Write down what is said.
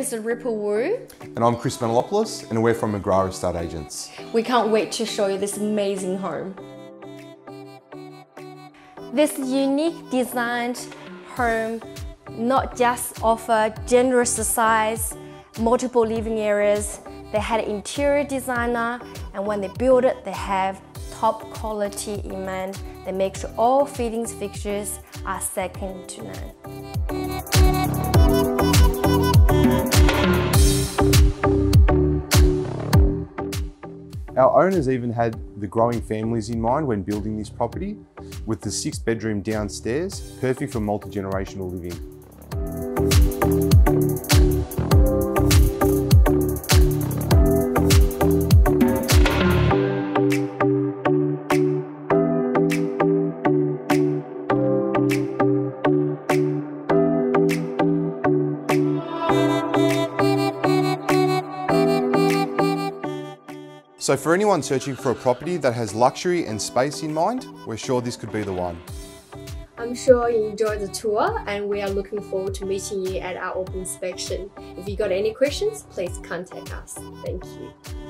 is Ripple Wu. And I'm Chris Manolopoulos, and we're from McGrath Estate Agents. We can't wait to show you this amazing home. This unique designed home not just offer generous size, multiple living areas, they had an interior designer, and when they build it, they have top quality in mind. They make sure all fittings fixtures are second to none. Our owners even had the growing families in mind when building this property, with the 6-bedroom downstairs, perfect for multi-generational living. So for anyone searching for a property that has luxury and space in mind, we're sure this could be the one. I'm sure you enjoyed the tour, and we are looking forward to meeting you at our open inspection. If you got any questions, please contact us. Thank you.